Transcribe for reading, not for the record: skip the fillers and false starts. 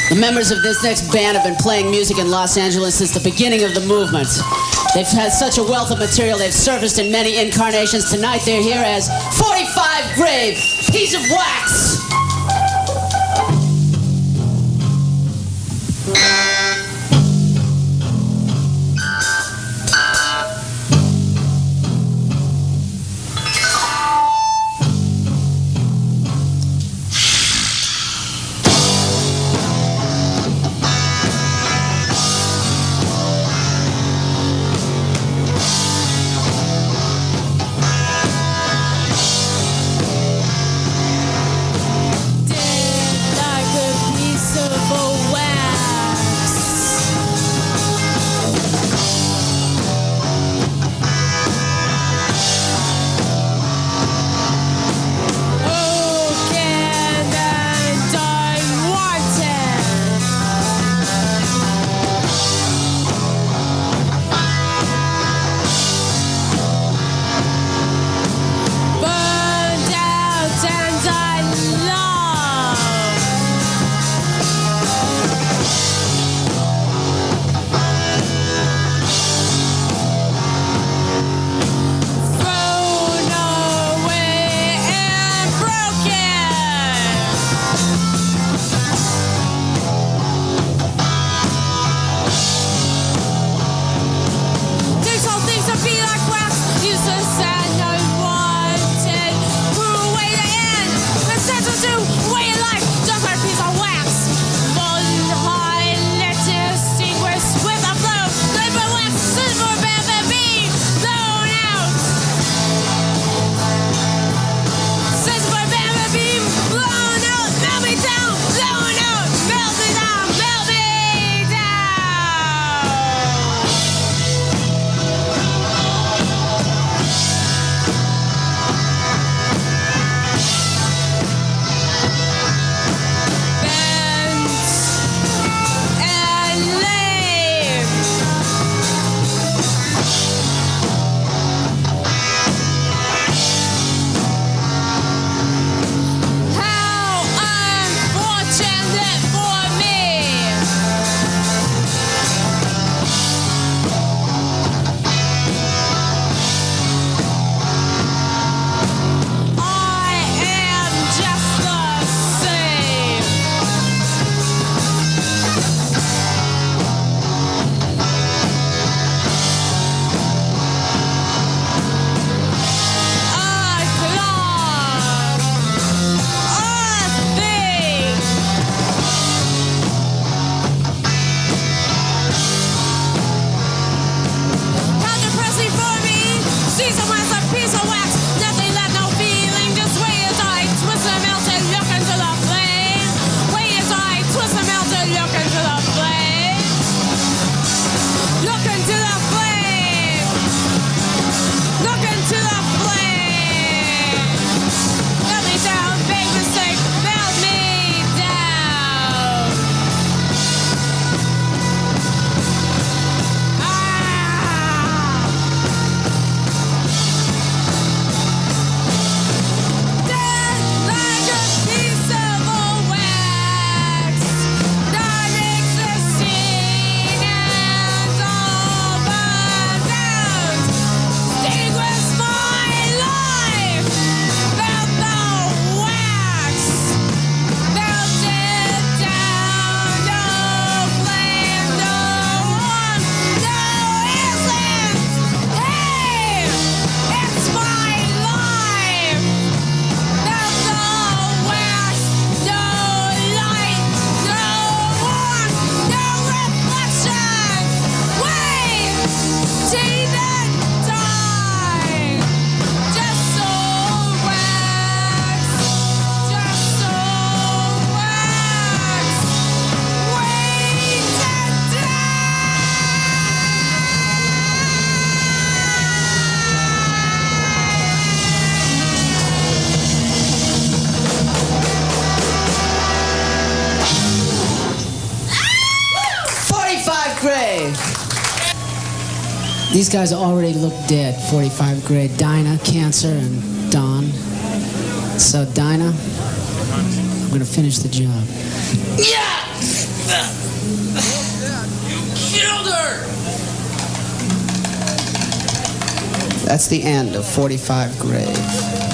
The members of this next band have been playing music in Los Angeles since the beginning of the movement. They've had such a wealth of material, they've surfaced in many incarnations. Tonight they're here as 45 Grave, Piece of Wax. These guys already look dead. 45 grade. Dinah, Cancer, and Don. So Dinah, I'm gonna finish the job. Yeah! That's the end of 45 Grave.